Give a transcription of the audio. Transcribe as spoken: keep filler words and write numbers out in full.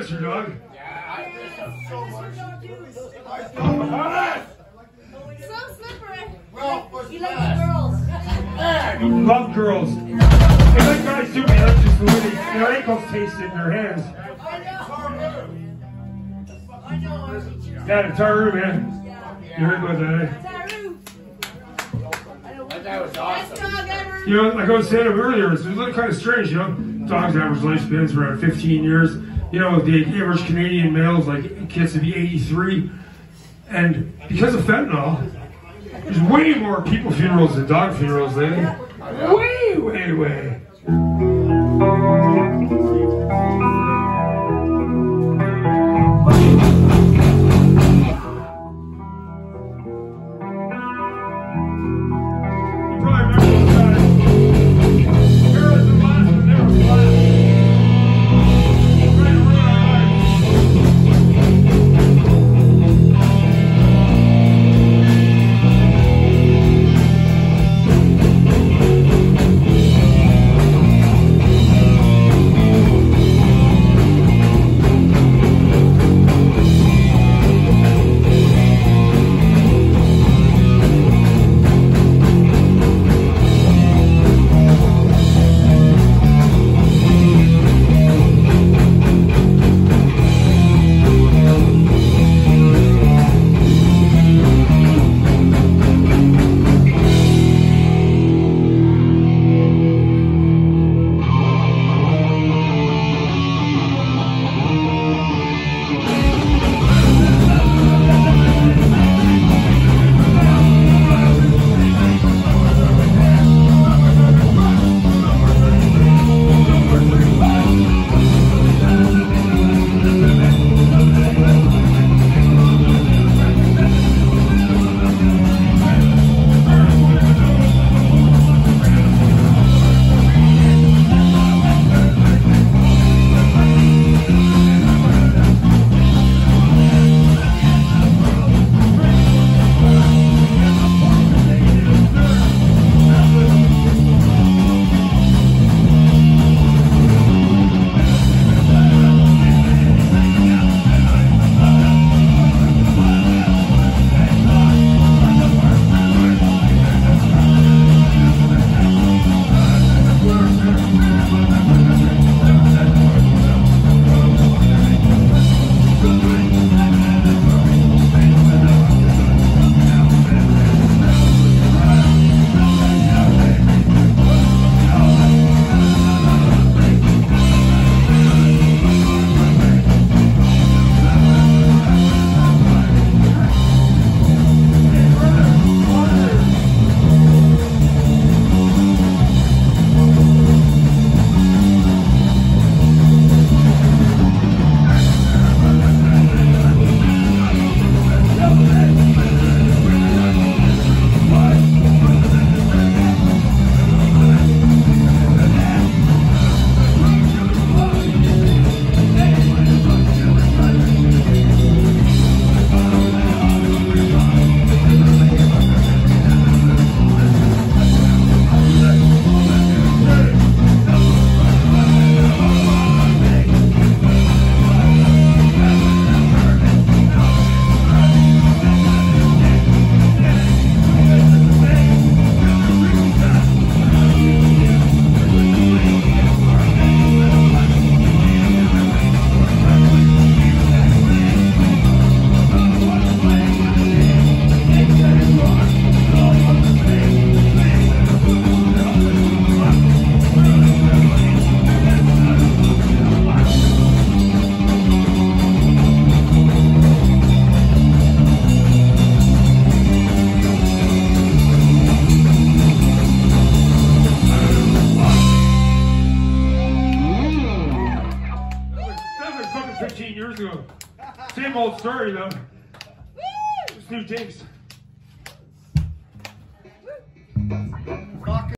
miss your dog. Yeah, I miss him so much. So slippery. Well, what's You like that? the girls. Love girls. They like guys too, they like just the way they, you know, ankles taste it in their hands. I know. I know. Yeah, the Taru, man. You heard about that? Taru. That was Best awesome. dog ever. You know, like I was saying earlier, it's a little kind of strange, you know. Dogs' average lifespan is around fifteen years. You know, the average Canadian male's like gets to be eighty-three. And because of fentanyl, there's way more people funerals than dog funerals lately. Way, way, way. Same old story though. Just new things.